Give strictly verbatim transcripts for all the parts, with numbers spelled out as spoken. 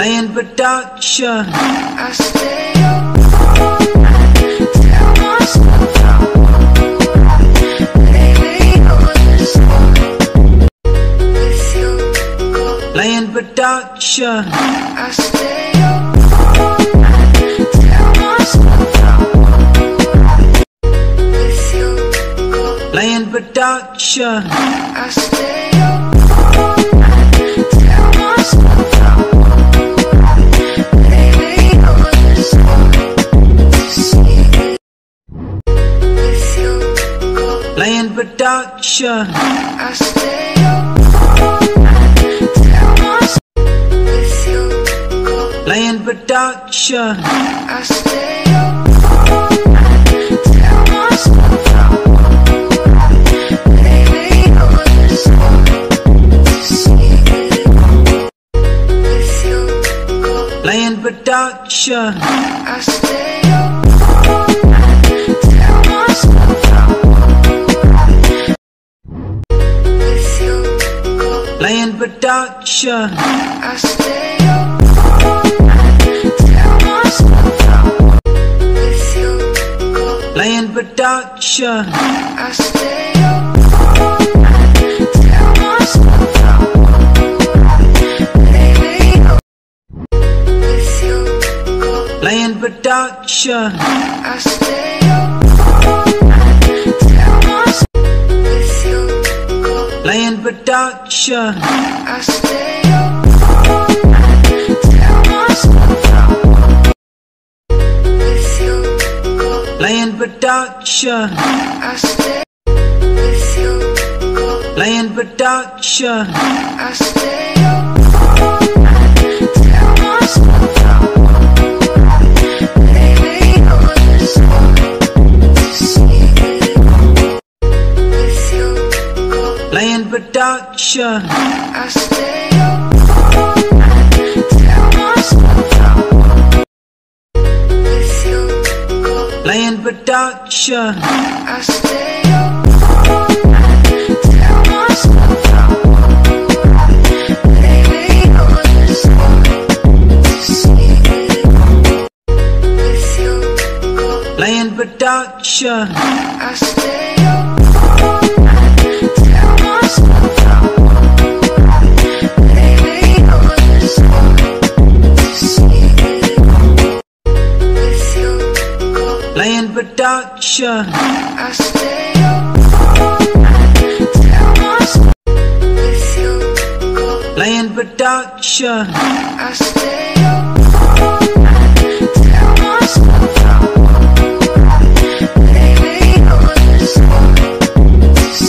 Lion Production. I stay up all night, tell myself lately you're just one with you. Lion Production. I stay up all night, tell myself with you. Lion Production. I stay up all night, tell myself lately you're just one with you. Lion Production. I stay up all night, tell myself with you. Lion Production. I stay up all night, tell myself lately you're just one with you. Lion Production. I stay up all night, tell myself with you. Lion Production. I stay up all night, tell myself with you. Lion Production. I stay up all night, tell myself lately you're with you. Lion Production. I stay up all night, tell myself with you. Lion Production. I stay up all night, tell myself with you. Lion Production. I stay with you. Lion Production. I stay up all night, tell myself lately you're just one with you. Lion Production. I stay up all night, tell myself with you. Lion Production. I stay up all night, tell myself lately you're just one with you. Lion Production. I stay up all night, tell myself lately you're just one with you. Lion Production. I stay up all night, tell myself with you. Lion Production. I stay up all night, tell myself lately you're just one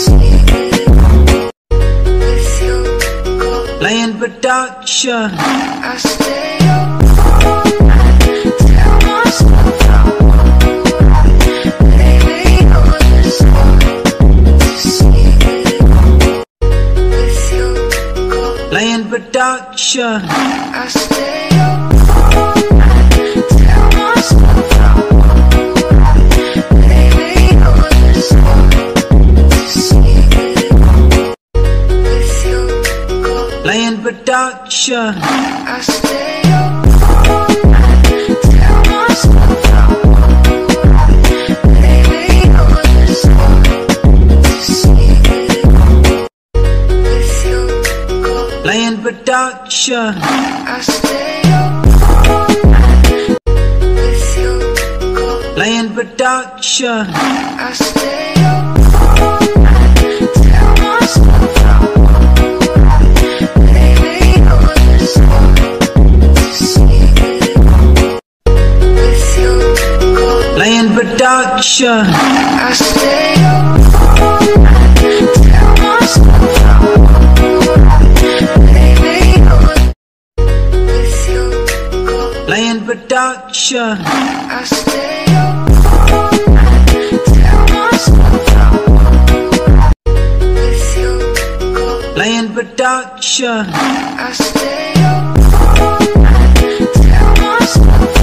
with you. Lion Production. I stay up all night, tell myself lately you're just one with you. Lion Production. I stay up all night, tell myself lately you're just one with you. Lion Production. I stay up all night, tell myself lately you're just one with you. Lion Production. I stay up all night with you. Lion Production. I stay up all night, tell myself lately you're just one with you. Lion Production. I stay up all night, tell myself lately you're with you. Lion Production. I stay up all night, tell myself with you. Lion Production. I stay up all night, tell myself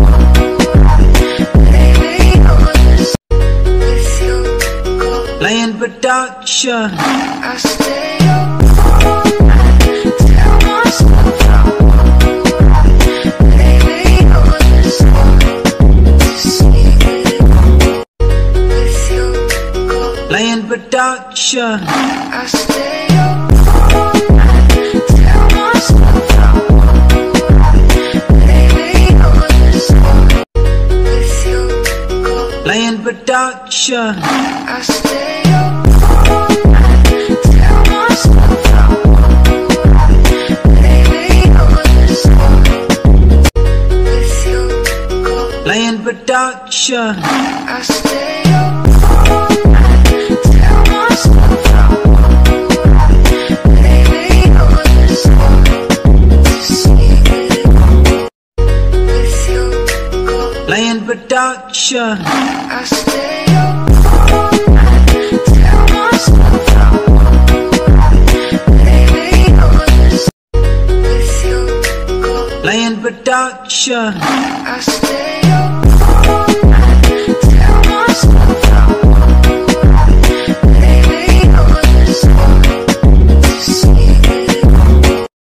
lately you're just with you. Lion Production. I stay up all night, tell myself Production. I stay up all night, tell myself I won't. Baby, you're the star with you. Lion Production. I stay up all night, tell myself I won't. Baby, you're the star with you. Lion Production. I stay up all night, tell myself I won't. Baby, you're the star with you. Lion Production. I stay up all night, tell myself I won't. Baby, you're the star with you. Lion Production. I stay up all